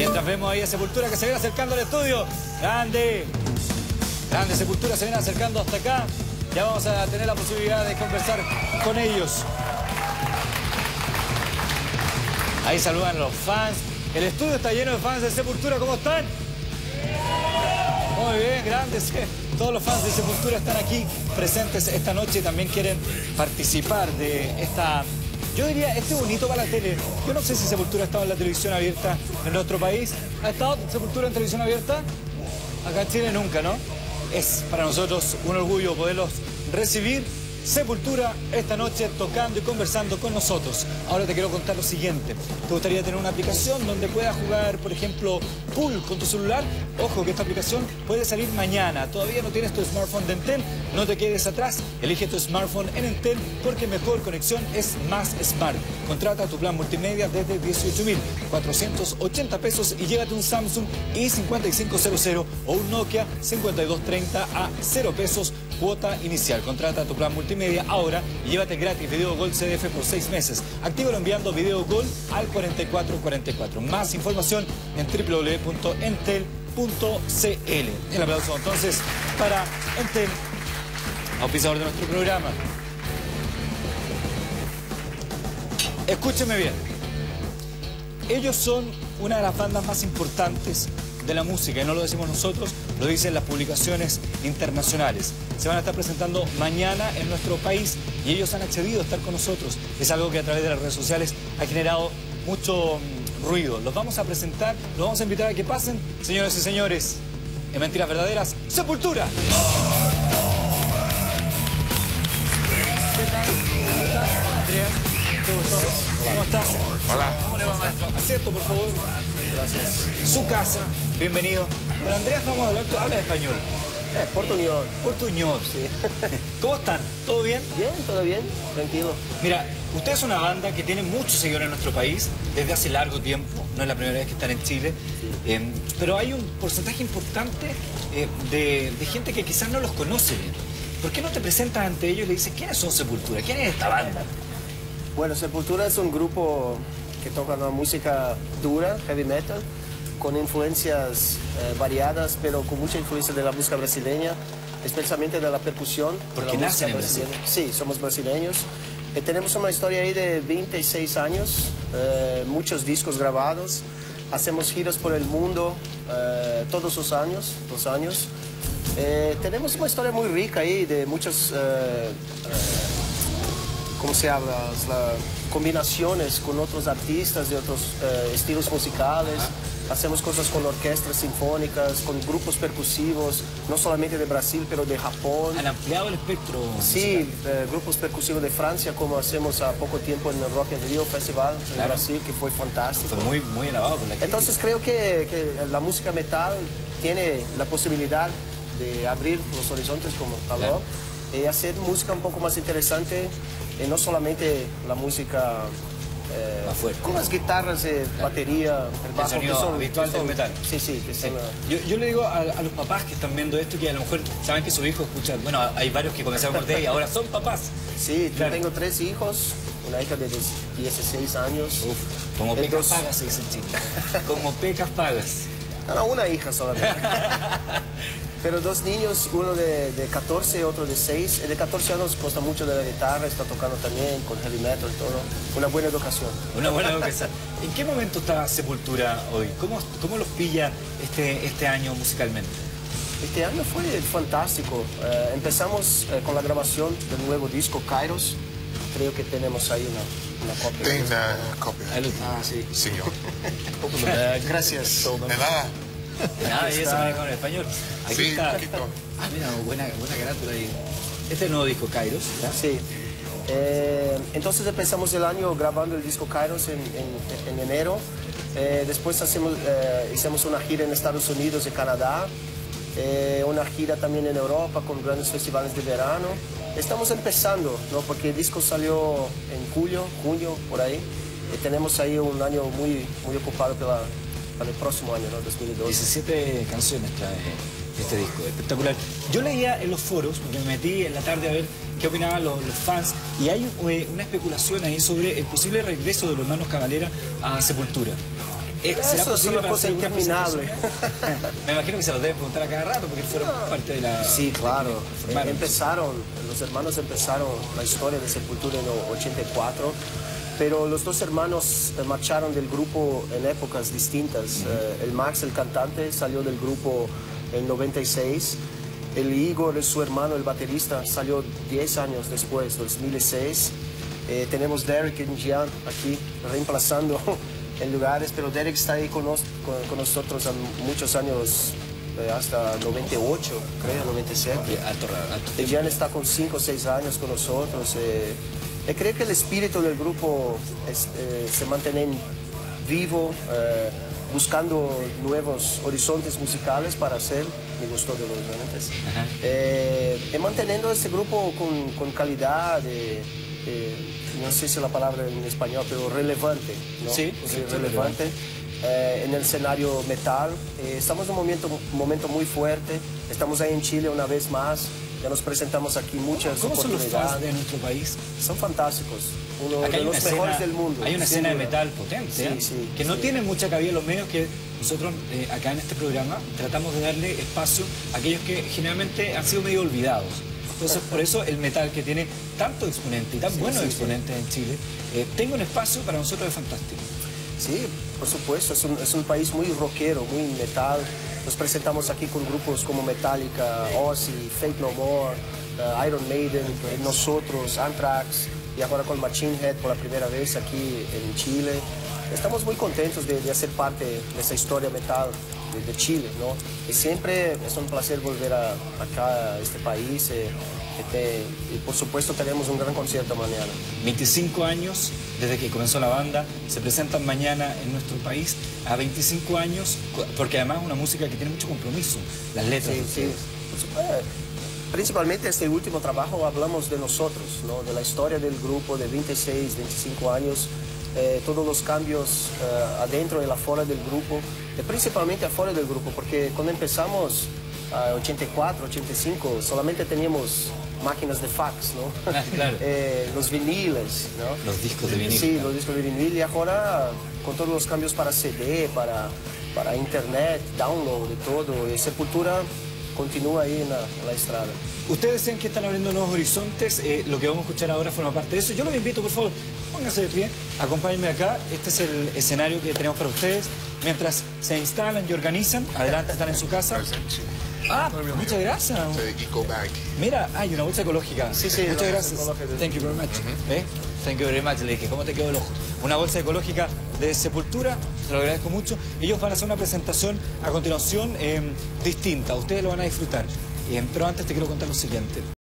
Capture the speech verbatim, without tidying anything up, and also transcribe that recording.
Mientras vemos ahí a Sepultura que se viene acercando al estudio. Grande. Grande Sepultura, se viene acercando hasta acá. Ya vamos a tener la posibilidad de conversar con ellos. Ahí saludan los fans. El estudio está lleno de fans de Sepultura. ¿Cómo están? Muy bien, grandes. Todos los fans de Sepultura están aquí presentes esta noche y también quieren participar de esta... Yo diría, este bonito para la tele. Yo no sé si Sepultura ha estado en la televisión abierta en nuestro país. ¿Ha estado Sepultura en televisión abierta? Acá en Chile nunca, ¿no? Es para nosotros un orgullo poderlos recibir. Sepultura esta noche tocando y conversando con nosotros. Ahora te quiero contar lo siguiente. ¿Te gustaría tener una aplicación donde puedas jugar, por ejemplo, pool con tu celular? Ojo que esta aplicación puede salir mañana. Todavía no tienes tu smartphone de Entel, no te quedes atrás. Elige tu smartphone en Entel porque mejor conexión es más smart. Contrata tu plan multimedia desde dieciocho mil cuatrocientos ochenta pesos y llévate un Samsung i cincuenta y cinco cero cero o un Nokia cincuenta y dos treinta a cero pesos cuota inicial. Contrata tu plan multimedia ahora y llévate gratis Video Gol C D F por seis meses. Actívalo enviando Video Gol al cuarenta y cuatro cuarenta y cuatro. Más información en w w w punto entel punto c l. El aplauso entonces para Entel, auspiciador de nuestro programa. Escúcheme bien. Ellos son una de las bandas más importantes de la música, y no lo decimos nosotros, lo dicen las publicaciones internacionales. Se van a estar presentando mañana en nuestro país y ellos han accedido a estar con nosotros. Es algo que a través de las redes sociales ha generado mucho um, ruido. Los vamos a presentar, los vamos a invitar a que pasen, señores y señores, en Mentiras Verdaderas, Sepultura. ¿Qué tal? ¿Cómo estás? Andrea, ¿te gustó? ¿Cómo estás? Hola. ¿Cómo le va, maestro? Asiento, por favor. Gracias. Su casa, bienvenido. Con Andrea vamos a hablar, tú hablas español. Eh, portuñol. Portuñol. Sí. ¿Cómo están? ¿Todo bien? Bien, todo bien, tranquilo. Mira, usted es una banda que tiene muchos seguidores en nuestro país desde hace largo tiempo. No es la primera vez que están en Chile. Sí. Eh, pero hay un porcentaje importante eh, de, de gente que quizás no los conoce bien. ¿Por qué no te presentas ante ellos y le dices quiénes son Sepultura? ¿Quién es esta banda? Bueno, Sepultura es un grupo que toca una música dura, heavy metal, con influencias eh, variadas, pero con mucha influencia de la música brasileña, especialmente de la percusión. Porque nacen en Brasil. Sí, somos brasileños. Eh, tenemos una historia ahí de veintiséis años, eh, muchos discos grabados, hacemos giras por el mundo eh, todos los años, los años. Eh, tenemos una historia muy rica ahí de muchos... Eh, eh, ¿Cómo se habla? Las combinaciones con otros artistas de otros eh, estilos musicales. Ah. Hacemos cosas con orquestas sinfónicas, con grupos percusivos, no solamente de Brasil, pero de Japón. ¿Han ampliado el espectro? Sí, eh, grupos percusivos de Francia, como hacemos a poco tiempo en el Rock in Rio Festival en claro. Brasil, que fue fantástico. Fue muy, muy alabado por la crítica. Entonces creo que, que la música metal tiene la posibilidad de abrir los horizontes, como habló, claro. y hacer música un poco más interesante. Y no solamente la música eh, con las guitarras, eh, claro. batería, el bajo, el sonido que son, habitual del metal. Sí, sí. Que sí. Son, yo, yo le digo a, a los papás que están viendo esto que a lo mejor saben que sus hijos escuchan. Bueno, hay varios que comenzaron por D y ahora son papás. Sí, claro. Yo tengo tres hijos, una hija de dieciséis años. Uf, como pecas dos... pagas, se dice en Chile. Como pecas pagas. No, no, una hija solamente. Pero dos niños, uno de, de catorce y otro de seis. El de catorce años gusta mucho de la guitarra, está tocando también con heavy metal y todo. Una buena educación. Una buena educación. ¿En qué momento está Sepultura hoy? ¿Cómo, cómo los pilla este, este año musicalmente? Este año fue fantástico. Eh, empezamos eh, con la grabación del nuevo disco, Kairos. Creo que tenemos ahí una, una copia. Tengo una copia. Ah, sí. Señor. uh, gracias. De nada. Nada, y eso maneja en español. Aquí sí, está. un poquito. Ah, mira, buena, buena carátula ahí. Este es el nuevo disco, Kairos, ¿verdad? Sí. Eh, entonces empezamos el año grabando el disco Kairos en, en, en enero. Eh, después hacemos, eh, hicimos una gira en Estados Unidos y Canadá. Eh, una gira también en Europa con grandes festivales de verano. Estamos empezando, ¿no? Porque el disco salió en julio, junio, por ahí. Y tenemos ahí un año muy, muy ocupado para, para el próximo año, ¿no? dos mil doce. diecisiete canciones trae este disco, espectacular. Yo leía en los foros, porque me metí en la tarde a ver qué opinaban los, los fans, y hay eh, una especulación ahí sobre el posible regreso de los hermanos Cavalera a Sepultura. Eh, ¿Será Eso es posible una para cosa hacer alguna interminable. presentación? Me imagino que se los deben preguntar a cada rato porque fueron parte de la... Sí, claro. de que Eh, empezaron, los hermanos empezaron la historia de Sepultura en el ochenta y cuatro, pero los dos hermanos eh, marcharon del grupo en épocas distintas. Uh-huh. eh, el Max, el cantante, salió del grupo en noventa y seis. El Igor, su hermano, el baterista, salió diez años después, dos mil seis. Eh, tenemos Derek y Gian aquí reemplazando en lugares, pero Derek está ahí con, nos, con, con nosotros hace muchos años, eh, hasta noventa y ocho, creo, noventa y siete. Okay, alto, alto y Gian está con cinco o seis años con nosotros. Eh, y creo que el espíritu del grupo es, eh, se mantiene vivo, eh, buscando nuevos horizontes musicales para hacer. Me gustó de los realmente. Eh, y manteniendo este grupo con, con calidad, de, de, no sé si la palabra en español, pero relevante, ¿no? Sí, sí, relevante. Eh, en el escenario metal. Eh, estamos en un momento, un momento muy fuerte. Estamos ahí en Chile una vez más. Ya nos presentamos aquí muchas ¿Cómo son los oportunidades. fans de nuestro país? Son fantásticos. Uno Acá de los escena, mejores del mundo. Hay una escena de metal potente, sí, ¿eh? sí, que no sí. tiene mucha cabida en los medios, que nosotros eh, acá en este programa tratamos de darle espacio a aquellos que generalmente han sido medio olvidados. Entonces, por eso el metal, que tiene tanto exponente y tan sí, buenos sí, exponentes sí. en Chile, eh, tenga un espacio para nosotros es fantástico. Sí, por supuesto, es un, es un país muy rockero, muy metal. Nos presentamos aquí con grupos como Metallica, Ozzy, Fate No More, uh, Iron Maiden, nosotros, Anthrax, y ahora con Machine Head por la primera vez aquí en Chile. Estamos muy contentos de, de hacer parte de esa historia metal de, de Chile, ¿no? Y siempre es un placer volver a, acá a este país. Eh, Este, y por supuesto tenemos un gran concierto mañana. veinticinco años desde que comenzó la banda, se presentan mañana en nuestro país a veinticinco años, porque además es una música que tiene mucho compromiso, las letras. Sí, sí. Por supuesto. Principalmente este último trabajo hablamos de nosotros, ¿no? De la historia del grupo de veintiséis, veinticinco años, eh, todos los cambios eh, adentro y afuera del grupo, y principalmente afuera del grupo, porque cuando empezamos en uh, ochenta y cuatro, ochenta y cinco, solamente teníamos máquinas de fax, ¿no? Ah, claro. eh, los viniles, ¿no? Los discos de vinil. Sí, los discos de vinil, y ahora con todos los cambios para C D, para, para internet, download, de todo, y Sepultura continúa ahí en la, en la estrada. Ustedes decían que están abriendo nuevos horizontes, eh, lo que vamos a escuchar ahora forma parte de eso. Yo los invito, por favor, pónganse de pie, acompáñenme acá. Este es el escenario que tenemos para ustedes. Mientras se instalan y organizan, adelante, están en su casa. Ah, muchas gracias. Mira, hay una bolsa ecológica. Sí, sí. Muchas gracias. Thank you very much. ¿Eh? Thank you very much. Le dije, ¿cómo te quedó el ojo? Una bolsa ecológica de Sepultura, se lo agradezco mucho. Ellos van a hacer una presentación a continuación eh, distinta. Ustedes lo van a disfrutar. Eh, pero antes te quiero contar lo siguiente.